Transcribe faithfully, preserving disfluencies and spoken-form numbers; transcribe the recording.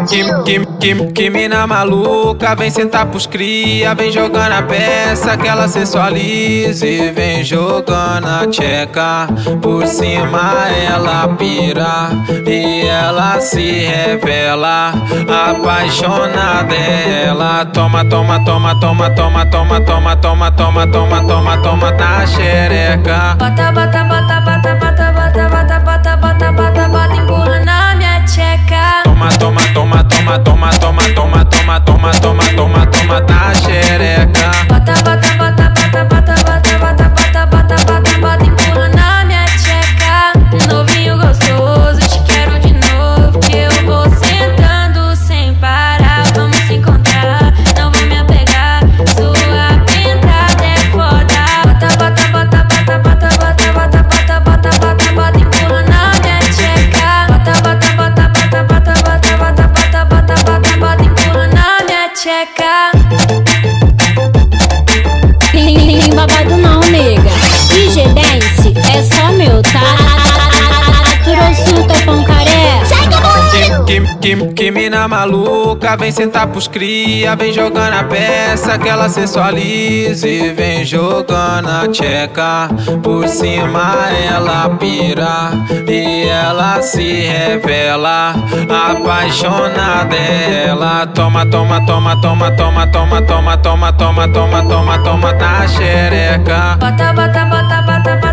Que, que, que, que mina maluca, vem sentar pros cria, vem jogando a peça que ela sensualiza e vem jogando a tcheca. Por cima ela pira e ela se revela, apaixonada ela. Toma, toma, toma, toma, toma, toma, toma, toma, toma, toma, toma, toma na xereca. Bota, bota, bota, bota, bota, bota, bota, bota, bota, bota, bota, empurra na minha tcheca. Toma, toma, toma, toma, toma, toma, toma, toma, toma, toma, toma, toma na xereca. Bota, bota, bota, bota, bota, bota, bota, bota, bota, bota, bota, empurra na minha tcheca. Novinho gostoso, te quero de novo, que eu vou sentando sem parar. Vamos se encontrar, não vou me apegar, sua pintada é foda. Bota, bota, bota, bota, bota, bota, bota, bota, bota, bota, bota, empurra na minha tcheca. Bota, bota, bota, bota, bota, bota, bota, bota, bota, bota, bota, empurra na minha tcheca. Tem babado não, nega. D J Dance é só meu, tá? Trouxe topão caré. Que, que, que mina maluca, vem sentar pros cria, vem jogando a peça que ela sensualiza e vem jogando a tcheca. Por cima ela pira e ela se revela, apaixonada ela. Toma, toma, toma, toma, toma, toma, toma, toma, toma, toma, toma, toma na xereca. Bota, bota, bota, bota, bota.